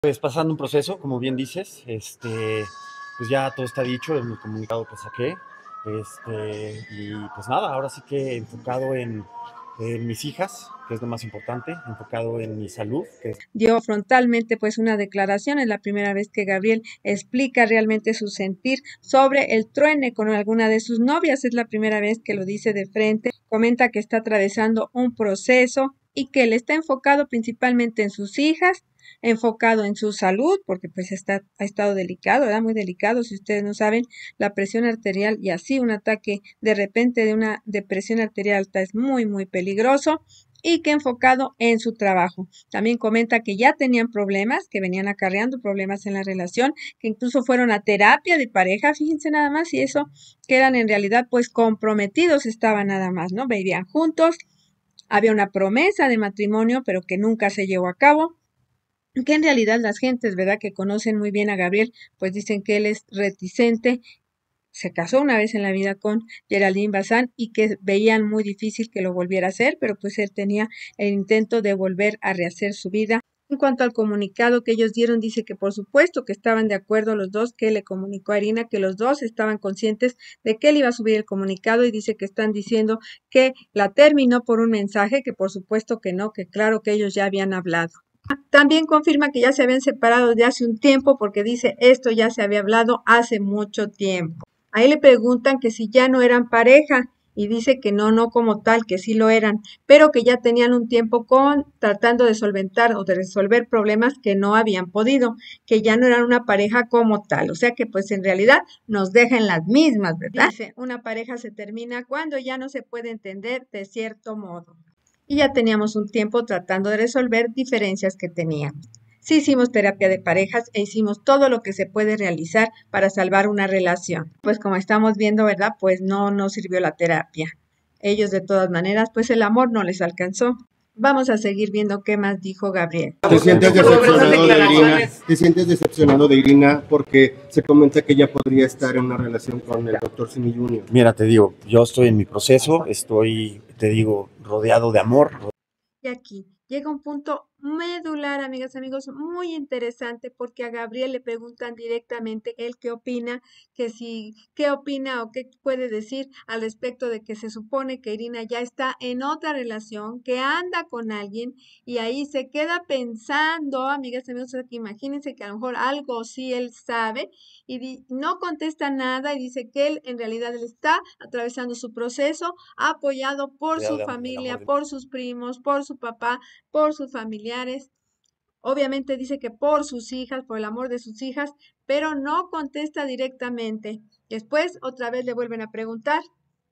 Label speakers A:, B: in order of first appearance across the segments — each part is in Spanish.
A: Pues pasando un proceso, como bien dices, pues ya todo está dicho en el comunicado que saqué, y pues nada, ahora sí que enfocado en mis hijas, que es lo más importante, enfocado en mi salud, que es...
B: Dio frontalmente pues una declaración, es la primera vez que Gabriel explica realmente su sentir sobre el truene con alguna de sus novias, es la primera vez que lo dice de frente, comenta que está atravesando un proceso y que él está enfocado principalmente en sus hijas, enfocado en su salud, porque pues ha estado delicado, ¿verdad? Muy delicado, si ustedes no saben, la presión arterial y así un ataque de repente de una depresión arterial alta es muy, muy peligroso y que enfocado en su trabajo. También comenta que ya tenían problemas, que venían acarreando problemas en la relación, que incluso fueron a terapia de pareja, fíjense nada más, y eso que eran en realidad pues comprometidos estaban nada más, ¿no? Vivían juntos, había una promesa de matrimonio, pero que nunca se llevó a cabo, que en realidad las gentes, ¿verdad?, que conocen muy bien a Gabriel, pues dicen que él es reticente, se casó una vez en la vida con Geraldine Bazán y que veían muy difícil que lo volviera a hacer, pero pues él tenía el intento de volver a rehacer su vida. En cuanto al comunicado que ellos dieron, dice que por supuesto que estaban de acuerdo los dos, que le comunicó a Irina, que los dos estaban conscientes de que él iba a subir el comunicado y dice que están diciendo que la terminó por un mensaje, que por supuesto que no, que claro que ellos ya habían hablado. También confirma que ya se habían separado desde hace un tiempo porque dice esto ya se había hablado hace mucho tiempo. Ahí le preguntan que si ya no eran pareja y dice que no, no como tal, que sí lo eran, pero que ya tenían un tiempo con tratando de solventar o de resolver problemas que no habían podido, que ya no eran una pareja como tal, o sea que pues en realidad nos dejan las mismas, ¿verdad? Dice, una pareja se termina cuando ya no se puede entender de cierto modo y ya teníamos un tiempo tratando de resolver diferencias que teníamos. Sí hicimos terapia de parejas e hicimos todo lo que se puede realizar para salvar una relación. Pues como estamos viendo, ¿verdad? Pues no sirvió la terapia. Ellos de todas maneras, pues el amor no les alcanzó. Vamos a seguir viendo qué más dijo Gabriel.
C: ¿Te sientes decepcionado de Irina? ¿Te sientes decepcionado de Irina porque se comenta que ella podría estar en una relación con el doctor Simi Jr.?
A: Mira, te digo, yo estoy en mi proceso, estoy, te digo, rodeado de amor.
B: Y aquí llega un punto medular, amigas, amigos, muy interesante porque a Gabriel le preguntan directamente él qué opina, que si, qué opina o qué puede decir al respecto de que se supone que Irina ya está en otra relación, que anda con alguien y ahí se queda pensando, amigas, amigos, aquí imagínense que a lo mejor algo sí él sabe y no contesta nada y dice que él en realidad él está atravesando su proceso apoyado por su familia, por sus primos, por su papá, por sus familiares. Obviamente dice que por sus hijas, por el amor de sus hijas, pero no contesta directamente. Después otra vez le vuelven a preguntar.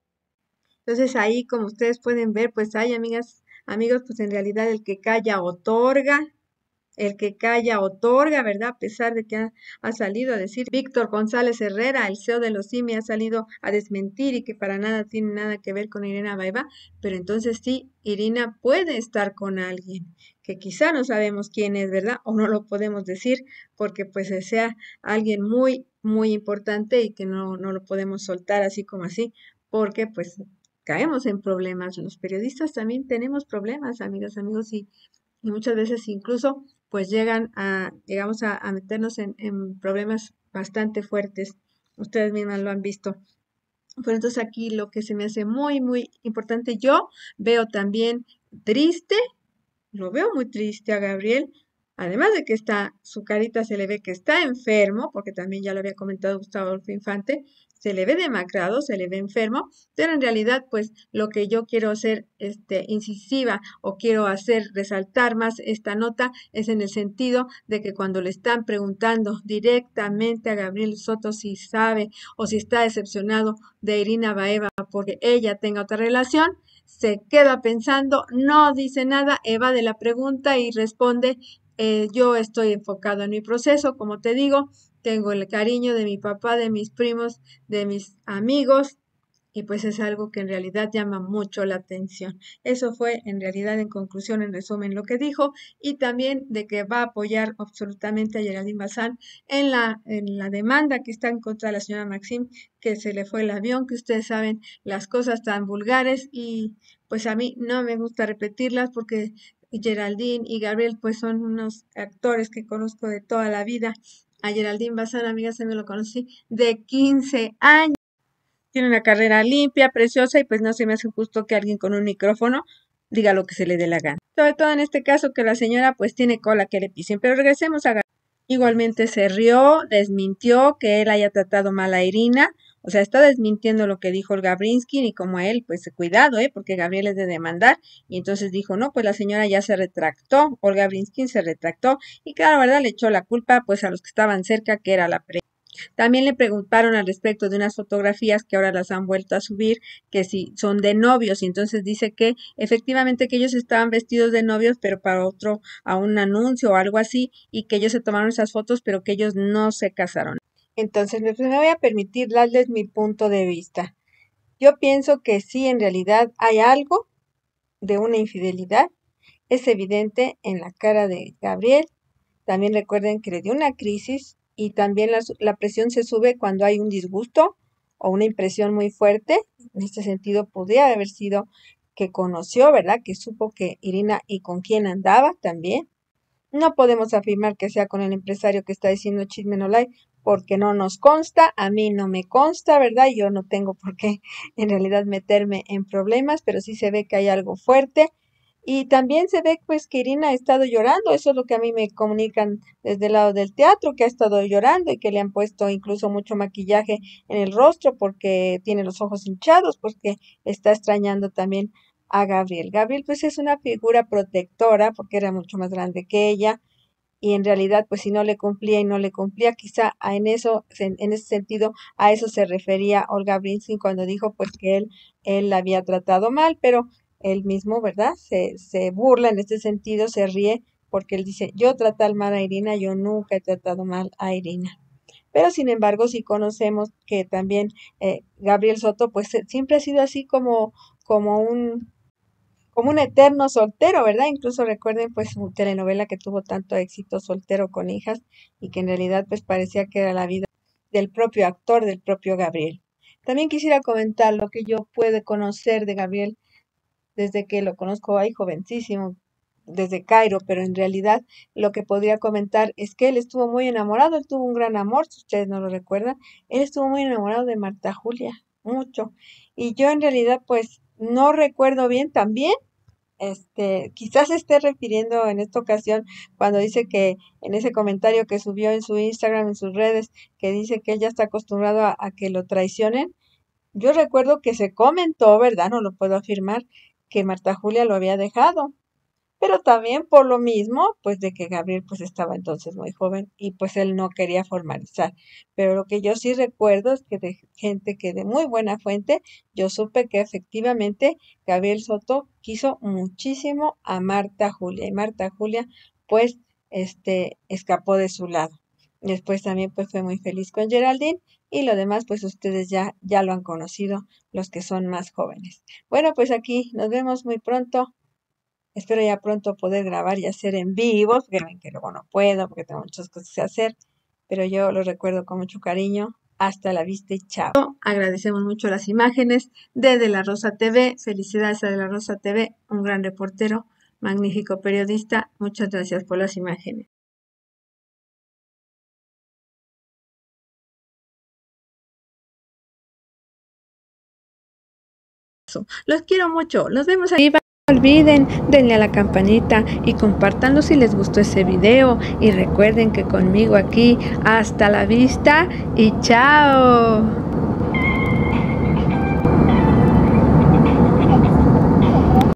B: Entonces ahí, como ustedes pueden ver, pues hay amigas, amigos, pues en realidad el que calla otorga. El que calla otorga, ¿verdad? A pesar de que ha salido a decir Víctor González Herrera, el CEO de los CIMI, ha salido a desmentir y que para nada tiene nada que ver con Irina Baeva, pero entonces sí, Irina puede estar con alguien que quizá no sabemos quién es, ¿verdad? O no lo podemos decir porque pues sea alguien muy, muy importante y que no lo podemos soltar así como así, porque pues caemos en problemas. Los periodistas también tenemos problemas, amigas, amigos, y muchas veces incluso pues llegamos a meternos en problemas bastante fuertes. Ustedes mismas lo han visto. Pero entonces aquí lo que se me hace muy, muy importante, yo veo también triste, lo veo muy triste a Gabriel, además de que está, su carita se le ve que está enfermo, porque también ya lo había comentado Gustavo Adolfo Infante, se le ve demacrado, se le ve enfermo, pero en realidad, pues, lo que yo quiero hacer, incisiva o quiero hacer resaltar más esta nota es en el sentido de que cuando le están preguntando directamente a Gabriel Soto si sabe o si está decepcionado de Irina Baeva porque ella tenga otra relación, se queda pensando, no dice nada, evade la pregunta y responde, yo estoy enfocado en mi proceso, como te digo, tengo el cariño de mi papá, de mis primos, de mis amigos, y pues es algo que en realidad llama mucho la atención. Eso fue en realidad en conclusión, en resumen, lo que dijo y también de que va a apoyar absolutamente a Geraldine Bazán en la demanda que está en contra de la señora Maxim, que se le fue el avión, que ustedes saben las cosas tan vulgares y pues a mí no me gusta repetirlas porque Geraldine y Gabriel pues son unos actores que conozco de toda la vida. A Geraldine Bazán, amiga, se me lo conocí de 15 años. Tiene una carrera limpia, preciosa y pues no se me hace justo que alguien con un micrófono diga lo que se le dé la gana. Sobre todo en este caso que la señora pues tiene cola que le pisen. Pero regresemos a Gabriel. Igualmente se rió, desmintió que él haya tratado mal a Irina. O sea, está desmintiendo lo que dijo Olga Brinsky y como él, pues cuidado, porque Gabriel es de demandar. Y entonces dijo, no, pues la señora ya se retractó, Olga Brinsky se retractó. Y claro, ¿verdad? Le echó la culpa pues a los que estaban cerca, que era la prensa. También le preguntaron al respecto de unas fotografías que ahora las han vuelto a subir, que si son de novios, y entonces dice que efectivamente que ellos estaban vestidos de novios, pero para otro, a un anuncio o algo así, y que ellos se tomaron esas fotos, pero que ellos no se casaron. Entonces, pues, me voy a permitir darles mi punto de vista. Yo pienso que sí, en realidad hay algo de una infidelidad. Es evidente en la cara de Gabriel. También recuerden que le dio una crisis y también la presión se sube cuando hay un disgusto o una impresión muy fuerte. En este sentido, podría haber sido que conoció, ¿verdad? Que supo que Irina y con quién andaba también. No podemos afirmar que sea con el empresario que está diciendo Chisme No Like, porque no nos consta, a mí no me consta, ¿verdad? Yo no tengo por qué en realidad meterme en problemas, pero sí se ve que hay algo fuerte. Y también se ve pues que Irina ha estado llorando, eso es lo que a mí me comunican desde el lado del teatro, que ha estado llorando y que le han puesto incluso mucho maquillaje en el rostro porque tiene los ojos hinchados, porque está extrañando también a Gabriel. Gabriel pues es una figura protectora porque era mucho más grande que ella y en realidad pues si no le cumplía y no le cumplía, quizá en ese sentido a eso se refería Olga Brinsky cuando dijo pues que él la había tratado mal, pero él mismo, ¿verdad? Se burla en este sentido, se ríe porque él dice, yo traté mal a Irina, yo nunca he tratado mal a Irina. Pero sin embargo, sí conocemos que también Gabriel Soto, pues siempre ha sido así como un eterno soltero, ¿verdad? Incluso recuerden pues su telenovela que tuvo tanto éxito, Soltero con hijas, y que en realidad pues parecía que era la vida del propio actor, del propio Gabriel. También quisiera comentar lo que yo puedo conocer de Gabriel desde que lo conozco ahí jovencísimo, desde Cairo, pero en realidad lo que podría comentar es que él estuvo muy enamorado, él tuvo un gran amor, si ustedes no lo recuerdan, él estuvo muy enamorado de Marta Julia, mucho, y yo en realidad pues no recuerdo bien también quizás se esté refiriendo en esta ocasión cuando dice que en ese comentario que subió en su Instagram, en sus redes, que dice que él ya está acostumbrado a que lo traicionen. Yo recuerdo que se comentó, ¿verdad? No lo puedo afirmar, que Marta Julia lo había dejado, pero también por lo mismo, pues de que Gabriel pues estaba entonces muy joven y pues él no quería formalizar. Pero lo que yo sí recuerdo es que de gente que de muy buena fuente, yo supe que efectivamente Gabriel Soto quiso muchísimo a Marta Julia y Marta Julia pues escapó de su lado. Después también pues fue muy feliz con Geraldine y lo demás pues ustedes ya lo han conocido los que son más jóvenes. Bueno, pues aquí nos vemos muy pronto. Espero ya pronto poder grabar y hacer en vivo, porque ven que luego no puedo, porque tengo muchas cosas que hacer, pero yo los recuerdo con mucho cariño. Hasta la vista y chao. Agradecemos mucho las imágenes de La Rosa TV. Felicidades a De La Rosa TV, un gran reportero, magnífico periodista. Muchas gracias por las imágenes. Los quiero mucho. Los vemos aquí. No olviden, denle a la campanita y compártanlo si les gustó ese video. Y recuerden que conmigo aquí, hasta la vista y chao.